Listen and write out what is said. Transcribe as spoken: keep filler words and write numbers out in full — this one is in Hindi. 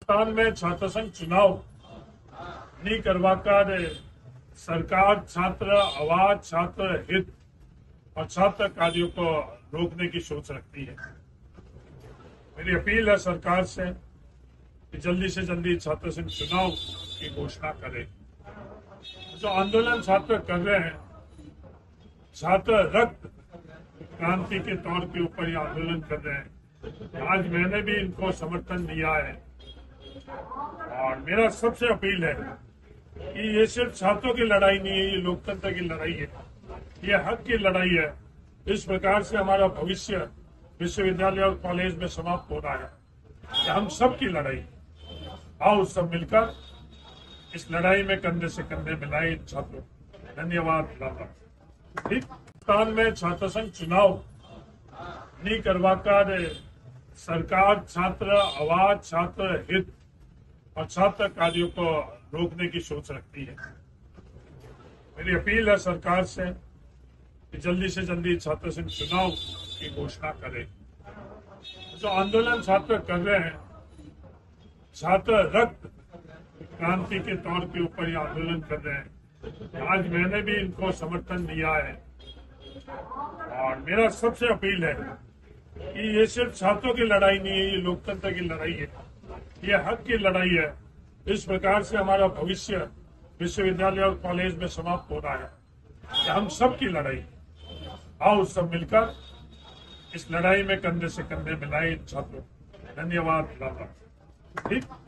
हिंदुस्तान में छात्र संघ चुनाव नहीं करवाकर सरकार छात्र आवाज, छात्र हित और छात्र कार्यों को रोकने की सोच रखती है। मेरी अपील है सरकार से कि जल्दी से जल्दी छात्र संघ चुनाव की घोषणा करे। जो आंदोलन छात्र कर रहे हैं, छात्र रक्त क्रांति के तौर के ऊपर ये आंदोलन कर रहे हैं। आज मैंने भी इनको समर्थन दिया है और मेरा सबसे अपील है कि ये सिर्फ छात्रों की लड़ाई नहीं है, ये लोकतंत्र की लड़ाई है, ये हक की लड़ाई है। इस प्रकार से हमारा भविष्य विश्वविद्यालय और कॉलेज में समाप्त हो रहा है। कि हम सब की लड़ाई, आओ सब मिलकर इस लड़ाई में कंधे से कंधे मिलाए छात्रों। धन्यवाद। ठीक, हिंदुस्तान में छात्र संघ चुनाव नहीं करवाकर सरकार छात्र आवाज, छात्र हित और छात्र कार्यों को रोकने की सोच रखती है। मेरी अपील है सरकार से कि जल्दी से जल्दी छात्र संघ चुनाव की घोषणा करे। जो आंदोलन छात्र कर रहे हैं, छात्र रक्त क्रांति के तौर के ऊपर ये आंदोलन कर रहे हैं। आज मैंने भी इनको समर्थन दिया है और मेरा सबसे अपील है कि ये सिर्फ छात्रों की लड़ाई नहीं है, ये लोकतंत्र की लड़ाई है, ये हक की लड़ाई है। इस प्रकार से हमारा भविष्य विश्वविद्यालय और कॉलेज में समाप्त हो रहा है। कि हम सब की लड़ाई, आओ सब मिलकर इस लड़ाई में कंधे से कंधे मिलाए छात्रों। धन्यवाद। ठीक।